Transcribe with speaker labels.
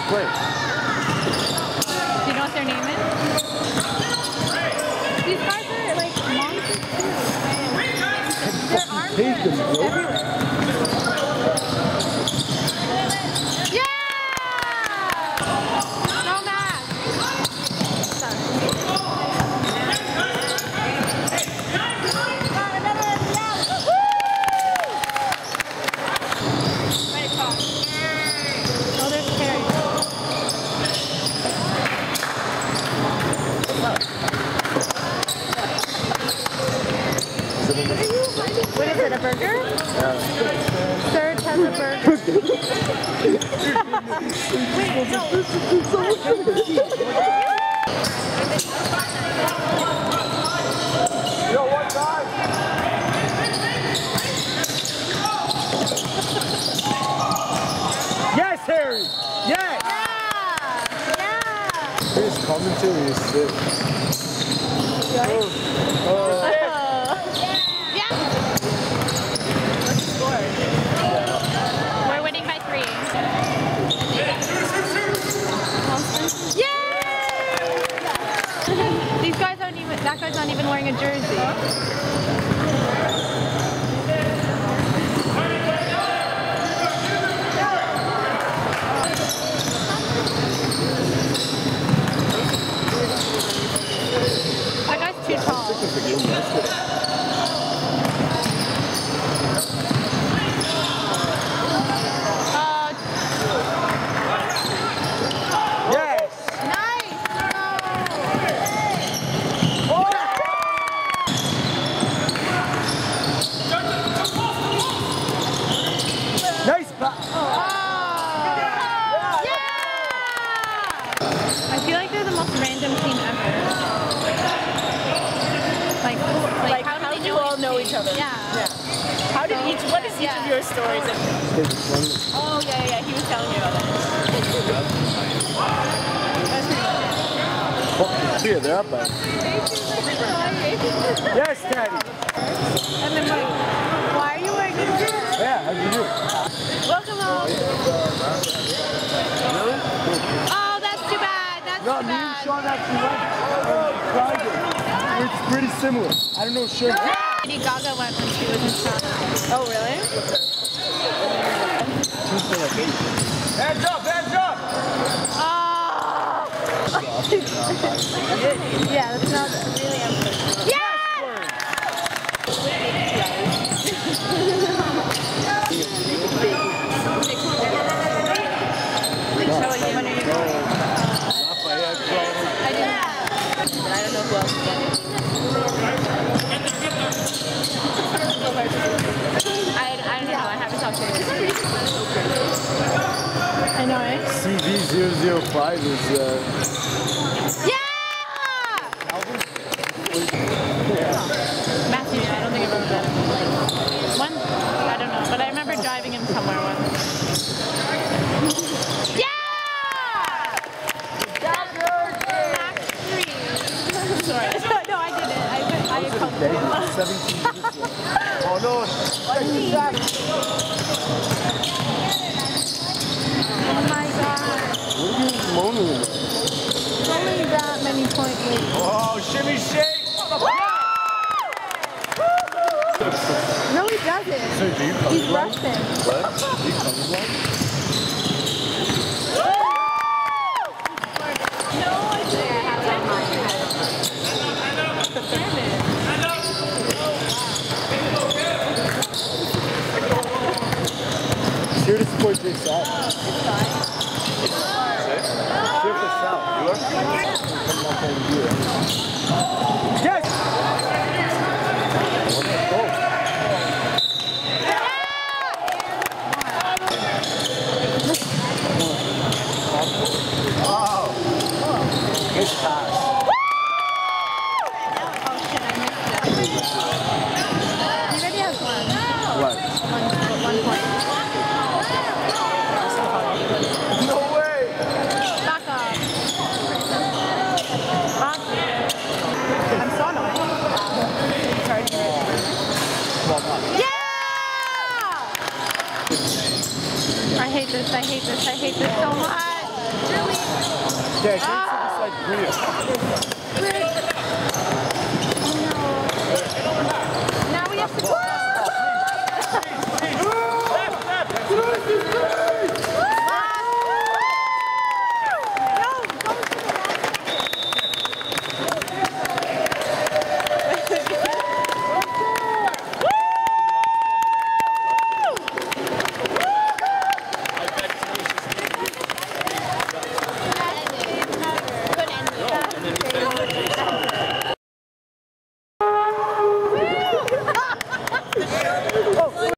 Speaker 1: play.
Speaker 2: Do you know what their name is? These guys are like monsters too. Their arms are everywhere. What is it, a burger? Serge has a burger. Wait, no.
Speaker 1: Yo, what time? Yes, Harry! Yes!
Speaker 2: Yeah!
Speaker 1: His commentary is sick.
Speaker 2: We're winning by 3. Yay! These guys aren't even, that guy's not even wearing a jersey. That guy's too tall. I feel like they're the most random team ever. Like how do you all know each other? Yeah.
Speaker 3: How did what is each of your stories?
Speaker 2: Oh, yeah, he was telling me about that. That's pretty much it.
Speaker 1: Here, they're up there. Yes, Daddy.
Speaker 2: And then like, why are you wearing a jersey?
Speaker 1: Yeah, how'd you do?
Speaker 2: Welcome home.
Speaker 1: Really?
Speaker 2: Oh, that's too bad. That's
Speaker 1: No,
Speaker 2: too
Speaker 1: me and
Speaker 2: bad.
Speaker 1: Sean actually went. It's pretty similar. I don't know, sure.
Speaker 2: Lady Gaga went when she was in Toronto.
Speaker 3: Oh, really?
Speaker 1: Hands up, hands up!
Speaker 2: Oh! Yeah, that's not really unfortunate. Yeah!
Speaker 3: I don't know who else is in it. I don't know. I haven't talked to him.
Speaker 2: I know, eh?
Speaker 1: CV005 is,
Speaker 2: Yeah! Matthew, I don't think I've ever met him. One? I don't know, but I remember driving him somewhere once. Yeah! Sorry. No, I didn't. I apologize.
Speaker 1: 17 Oh no!
Speaker 2: Oh my god.
Speaker 1: What are you moaning about?
Speaker 2: It's only that many points.
Speaker 1: Oh, shimmy shake!
Speaker 2: No, he doesn't.
Speaker 1: So do you
Speaker 2: He's Russian.
Speaker 1: What? Do you colorblind?
Speaker 2: No, I didn't. I have it on my head. Damn it.
Speaker 1: Here to support J South. Here for South. Yes! Oh! Good pass.
Speaker 2: Oh shit, I missed it. He already has one.
Speaker 1: What?
Speaker 2: One point.
Speaker 1: No way!
Speaker 2: Back up. I'm so annoyed. Yeah! I hate this. I hate this. I hate this so much.
Speaker 1: Yeah, Gates looks like Bria.